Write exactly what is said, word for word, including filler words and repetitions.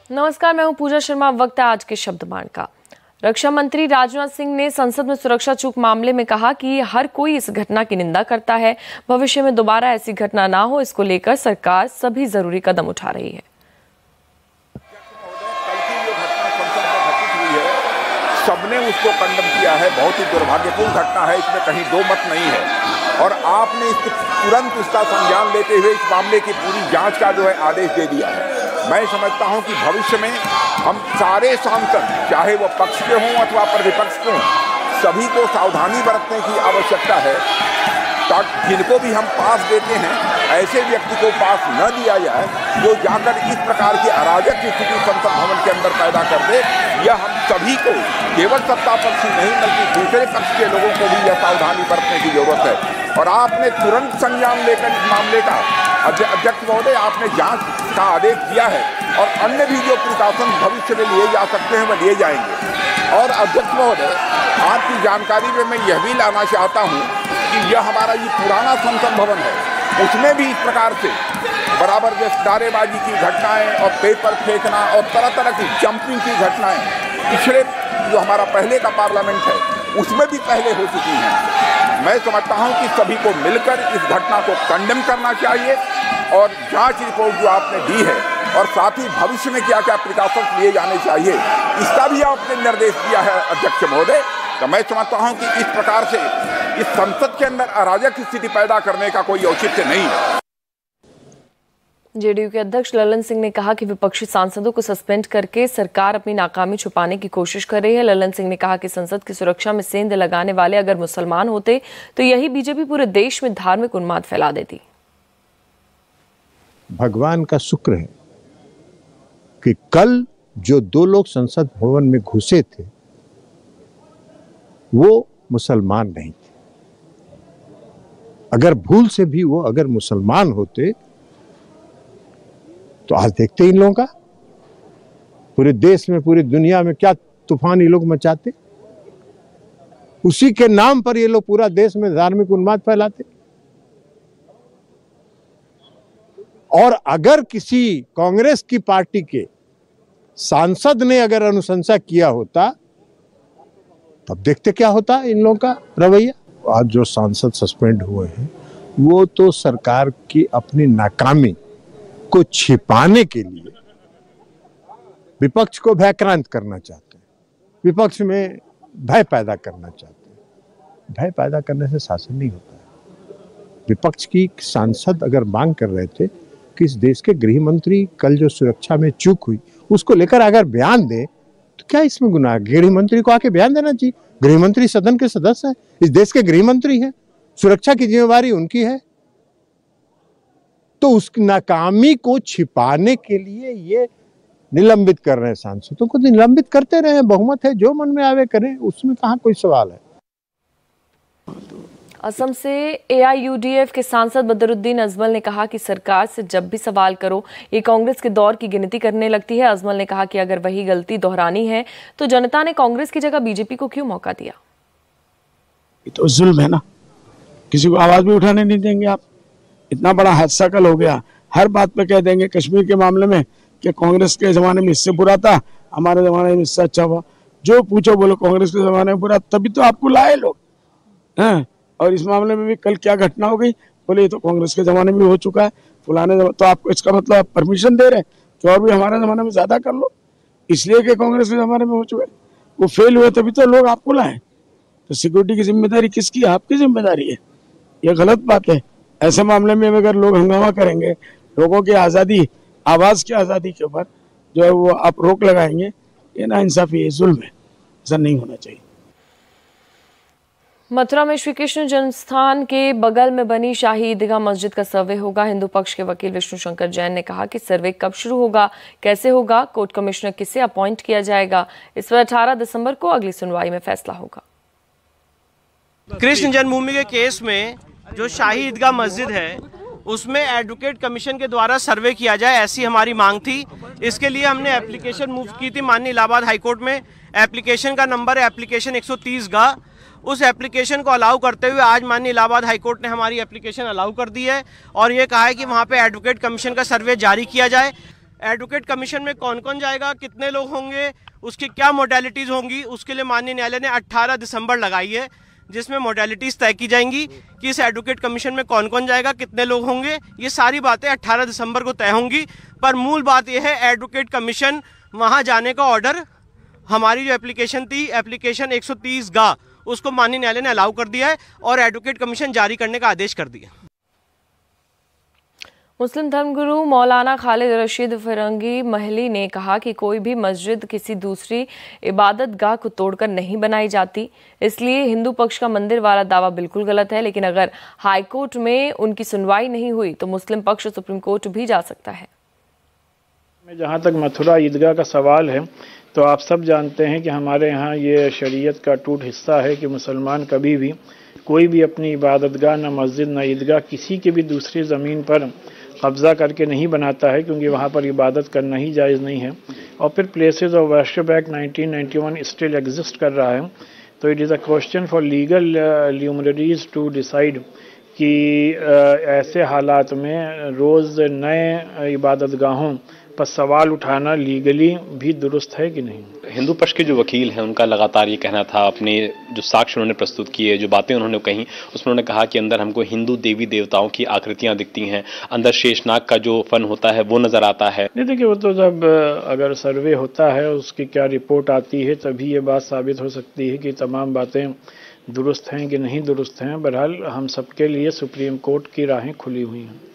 नमस्कार, मैं हूं पूजा शर्मा। वक्त है आज के शब्दबाण का। रक्षा मंत्री राजनाथ सिंह ने संसद में सुरक्षा चूक मामले में कहा कि हर कोई इस घटना की निंदा करता है। भविष्य में दोबारा ऐसी घटना ना हो, इसको लेकर सरकार सभी जरूरी कदम उठा रही है। सबने उसको कंडम किया है। बहुत ही दुर्भाग्यपूर्ण घटना है, इसमें कहीं दो मत नहीं है। और आपने इसके तुरंत उसका संज्ञान लेते हुए इस मामले की पूरी जांच का जो है आदेश दे दिया है। मैं समझता हूं कि भविष्य में हम सारे सांसद, चाहे वो पक्ष के हों अथवा प्रतिपक्ष के हों, सभी को सावधानी बरतने की आवश्यकता है ताकि जिनको भी हम पास देते हैं ऐसे व्यक्ति को पास न दिया जाए जो जाकर इस प्रकार की अराजक स्थिति संसद भवन के अंदर पैदा कर दे। यह हम सभी को, केवल सत्ता पक्ष ही नहीं बल्कि दूसरे पक्ष के लोगों को भी यह सावधानी बरतने की जरूरत है। और आपने तुरंत संज्ञान लेकर इस मामले का, अध्यक्ष महोदय, आपने जांच का आदेश दिया है और अन्य भी जो प्रिकॉशन भविष्य में लिए जा सकते हैं वह लिए जाएंगे। और अध्यक्ष महोदय, आपकी जानकारी में मैं यह भी लाना चाहता हूं कि यह हमारा ये पुराना संसद भवन है, उसमें भी इस प्रकार से बराबर जैसे नारेबाजी की घटनाएं और पेपर फेंकना और तरह तरह की जंपिंग की घटनाएं पिछले जो हमारा पहले का पार्लियामेंट है उसमें भी पहले हो चुकी हैं। मैं समझता हूं कि सभी को मिलकर इस घटना को कंडेम करना चाहिए और जांच रिपोर्ट जो आपने दी है और साथ ही भविष्य में क्या क्या प्रिकॉशंस लिए जाने चाहिए इसका भी आपने निर्देश दिया है अध्यक्ष महोदय। तो मैं समझता हूं कि इस प्रकार से इस संसद के अंदर अराजक स्थिति पैदा करने का कोई औचित्य नहीं है। जेडीयू के अध्यक्ष ललन सिंह ने कहा कि विपक्षी सांसदों को सस्पेंड करके सरकार अपनी नाकामी छुपाने की कोशिश कर रही है। ललन सिंह ने कहा कि संसद की सुरक्षा में सेंध लगाने वाले अगर मुसलमान होते तो यही बीजेपी पूरे देश में धार्मिक उन्माद फैला देती। भगवान का शुक्र है कि कल जो दो लोग संसद भवन में घुसे थे वो मुसलमान नहीं थे। अगर भूल से भी वो अगर मुसलमान होते तो आज देखते इन लोगों का पूरे देश में, पूरी दुनिया में क्या तूफान ये लोग मचाते। उसी के नाम पर ये लोग पूरा देश में धार्मिक उन्माद फैलाते। और अगर किसी कांग्रेस की पार्टी के सांसद ने अगर अनुशंसा किया होता तब देखते क्या होता इन लोगों का रवैया। आज जो सांसद सस्पेंड हुए हैं वो तो सरकार की अपनी नाकामी को छिपाने के लिए विपक्ष को भयक्रांत करना चाहते हैं, विपक्ष में भय पैदा करना चाहते हैं। भय पैदा करने से शासन नहीं होता है। विपक्ष की सांसद अगर मांग कर रहे थे कि इस देश के गृह मंत्री कल जो सुरक्षा में चूक हुई उसको लेकर अगर बयान दे तो क्या इसमें गुनाह? गृह मंत्री को आके बयान देना चाहिए। गृह मंत्री सदन के सदस्य हैं, इस देश के गृह मंत्री हैं, सुरक्षा की जिम्मेवारी उनकी है। तो उस नाकामी को छिपाने के लिए ये निलंबित कर रहे हैं सांसदों को। निलंबित करते रहे, बहुमत है, जो मन में आवे करें, उसमें कहां कोई सवाल है। असम से एआईयूडीएफ के सांसद बदरुद्दीन अजमल ने कहा कि सरकार से जब भी सवाल करो ये कांग्रेस के दौर की गिनती करने लगती है। अजमल ने कहा कि अगर वही गलती दोहरानी है तो जनता ने कांग्रेस की जगह बीजेपी को क्यों मौका दिया। ये तो जुल्म है ना, किसी को आवाज भी उठाने नहीं देंगे आप। इतना बड़ा हादसा कल हो गया, हर बात पे कह देंगे कश्मीर के मामले में कि कांग्रेस के जमाने में इससे बुरा था, हमारे जमाने में इससे अच्छा हुआ। जो पूछो बोलो कांग्रेस के जमाने में बुरा, तभी तो आपको लाए लोग हैं। और इस मामले में भी कल क्या घटना हो गई, बोले ये तो कांग्रेस के जमाने में हो चुका है, फुलाने तो आपको इसका मतलब आप परमिशन दे रहे हैं तो और भी हमारे जमाने में ज्यादा कर लो, इसलिए कि कांग्रेस के जमाने में हो चुका है। वो फेल हुए तभी तो लोग आपको लाए। तो सिक्योरिटी की जिम्मेदारी किसकी? आपकी जिम्मेदारी है। ये गलत बात है। ऐसे मामले में अगर लोग हंगामा करेंगे, लोगों की आजादी, आवाज की आजादी के ऊपर जो है वो आप रोक लगाएंगे, ये ना इंसाफी है, जुल्म है। ऐसा नहीं होना चाहिए। मथुरा में श्री कृष्ण जन्मस्थान के बगल में बनी शाही ईदगाह मस्जिद का सर्वे होगा। हिंदू पक्ष के वकील विष्णु शंकर जैन ने कहा कि सर्वे कब शुरू होगा, कैसे होगा, कोर्ट कमिश्नर किसे अपॉइंट किया जाएगा, इस पर अठारह दिसंबर को अगली सुनवाई में फैसला होगा। कृष्ण जन्मभूमि के केस में जो शाही ईदगाह मस्जिद है उसमें एडवोकेट कमीशन के द्वारा सर्वे किया जाए, ऐसी हमारी मांग थी। इसके लिए हमने एप्लीकेशन मूव की थी माननीय इलाहाबाद हाईकोर्ट में। एप्लीकेशन का नंबर है एप्लीकेशन एक सौ तीस गा। उस एप्लीकेशन को अलाउ करते हुए आज माननीय इलाहाबाद हाईकोर्ट ने हमारी एप्लीकेशन अलाउ कर दी है और ये कहा है कि वहाँ पे एडवोकेट कमीशन का सर्वे जारी किया जाए। एडवोकेट कमीशन में कौन कौन जाएगा, कितने लोग होंगे, उसकी क्या मोडेलिटीज़ होंगी, उसके लिए माननीय न्यायालय ने अट्ठारह दिसंबर लगाई है, जिसमें मोडेलिटीज़ तय की जाएंगी कि इस एडवोकेट कमीशन में कौन कौन जाएगा, कितने लोग होंगे। ये सारी बातें अट्ठारह दिसंबर को तय होंगी। पर मूल बात यह है, एडवोकेट कमीशन वहाँ जाने का ऑर्डर, हमारी जो एप्लीकेशन थी, एप्लीकेशन एक सौ तीस गा, उसको माननीय न्यायालय ने अलाउ कर दिया है और एडवोकेट कमीशन जारी करने का आदेश कर दिया। मुस्लिम धर्मगुरु मौलाना खालिद रशीद फिरंगी महली ने कहा कि कोई भी मस्जिद किसी दूसरी इबादत गाह को तोड़कर नहीं बनाई जाती, इसलिए हिंदू पक्ष का मंदिर वाला दावा बिल्कुल गलत है। लेकिन अगर हाईकोर्ट में उनकी सुनवाई नहीं हुई तो मुस्लिम पक्ष सुप्रीम कोर्ट भी जा सकता है। जहाँ तक मथुरा ईदगाह का सवाल है, तो आप सब जानते हैं कि हमारे यहाँ ये शरीयत का टूट हिस्सा है कि मुसलमान कभी भी कोई भी अपनी इबादतगाह, न मस्जिद न ईदगाह किसी की भी दूसरी ज़मीन पर कब्ज़ा करके नहीं बनाता है, क्योंकि वहाँ पर इबादत करना ही जायज़ नहीं है। और फिर places of worship act nineteen ninety one still exist कर रहा है। तो it is a question for legal luminaries to decide कि ऐसे हालात में रोज़ नए इबादतगाहों पर सवाल उठाना लीगली भी दुरुस्त है कि नहीं। हिंदू पक्ष के जो वकील हैं उनका लगातार ये कहना था, अपने जो साक्ष्य उन्होंने प्रस्तुत किए, जो बातें उन्होंने कही, उसमें उन्होंने कहा कि अंदर हमको हिंदू देवी देवताओं की आकृतियां दिखती हैं, अंदर शेषनाग का जो फन होता है वो नजर आता है। नहीं, देखिए वो तो जब अगर सर्वे होता है, उसकी क्या रिपोर्ट आती है, तभी ये बात साबित हो सकती है कि तमाम बातें दुरुस्त हैं कि नहीं दुरुस्त हैं। बहरहाल हम सबके लिए सुप्रीम कोर्ट की राहें खुली हुई हैं।